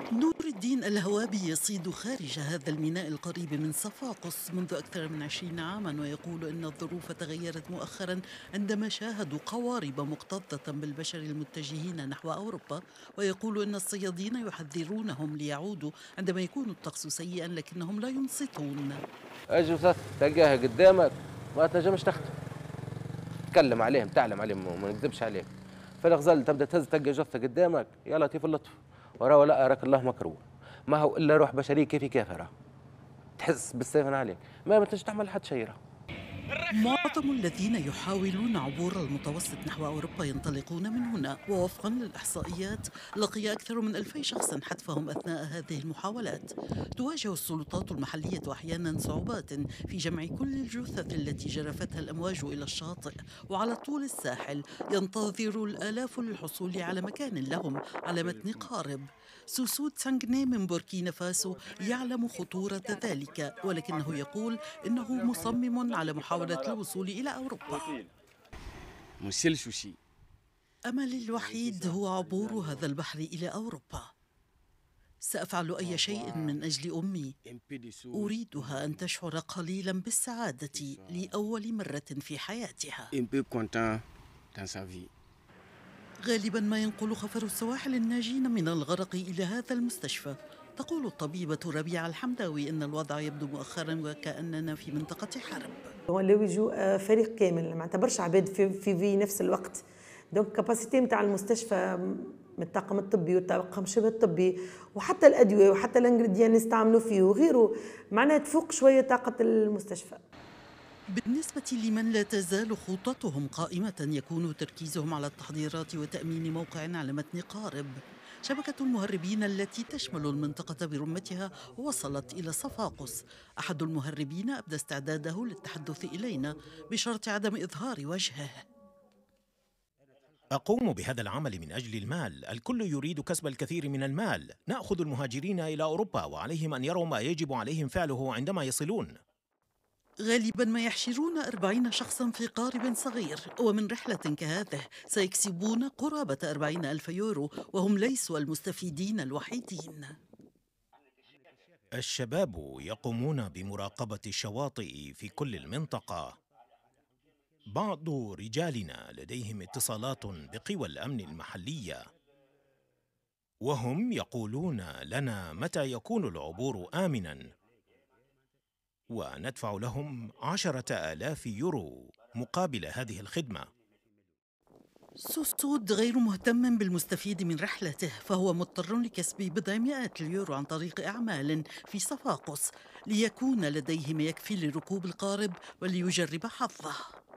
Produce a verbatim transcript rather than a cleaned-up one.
نور الدين الهوابي يصيد خارج هذا الميناء القريب من صفاقس منذ أكثر من عشرين عاما، ويقول إن الظروف تغيرت مؤخرا عندما شاهدوا قوارب مكتظة بالبشر المتجهين نحو أوروبا. ويقول إن الصيادين يحذرونهم ليعودوا عندما يكون الطقس سيئا، لكنهم لا ينصتون. اجي وسط تلقاها قدامك ما تنجمش تخطف، تكلم عليهم تعلم عليهم وما نكذبش عليك. في الغزال تبدا تهز تلقى جثه قدامك، يا لطيف اللطف وراه ولا اراك الله مكروه، ما هو الا روح بشريه كيفي كافره، تحس بالسيف عليك، ما تنجم تعمل حد شيء. معظم الذين يحاولون عبور المتوسط نحو أوروبا ينطلقون من هنا، ووفقا للإحصائيات لقي أكثر من ألفي شخص حتفهم أثناء هذه المحاولات. تواجه السلطات المحلية أحيانا صعوبات في جمع كل الجثث التي جرفتها الأمواج إلى الشاطئ، وعلى طول الساحل ينتظر الآلاف للحصول على مكان لهم على متن قارب. سوسود سانغني من بوركينا فاسو يعلم خطورة ذلك، ولكنه يقول إنه مصمم على محاولة الوصول إلى أوروبا. أملي الوحيد هو عبور هذا البحر إلى أوروبا. سأفعل أي شيء من أجل أمي، أريدها أن تشعر قليلا بالسعادة لأول مرة في حياتها. غالبا ما ينقل خفر السواحل الناجين من الغرق إلى هذا المستشفى. تقول الطبيبة ربيعة الحمداوي إن الوضع يبدو مؤخرا وكأننا في منطقة حرب. هو اللي يجوا فريق كامل، ما اعتبرش عباد في في, في نفس الوقت. دونك كاباسيتي نتاع المستشفى من الطاقم الطبي والطاقم شبه الطبي وحتى الادويه وحتى الانجريديان اللي يستعملوا فيه وغيره، معناها تفوق شويه طاقه المستشفى. بالنسبة لمن لا تزال خططهم قائمة، يكون تركيزهم على التحضيرات وتأمين موقع على متن قارب. شبكة المهربين التي تشمل المنطقة برمتها وصلت إلى صفاقس. أحد المهربين أبدى استعداده للتحدث إلينا بشرط عدم إظهار وجهه. أقوم بهذا العمل من أجل المال، الكل يريد كسب الكثير من المال. نأخذ المهاجرين إلى أوروبا وعليهم أن يروا ما يجب عليهم فعله عندما يصلون. غالبا ما يحشرون أربعين شخصا في قارب صغير، ومن رحلة كهذه سيكسبون قرابة أربعين ألف يورو، وهم ليسوا المستفيدين الوحيدين. الشباب يقومون بمراقبة الشواطئ في كل المنطقة. بعض رجالنا لديهم اتصالات بقوى الأمن المحلية، وهم يقولون لنا متى يكون العبور آمناً، وندفع لهم عشرة آلاف يورو مقابل هذه الخدمة. سوسود غير مهتم بالمستفيد من رحلته، فهو مضطر لكسب بضع مئات اليورو عن طريق أعمال في صفاقس ليكون لديه ما يكفي لركوب القارب وليجرب حظه.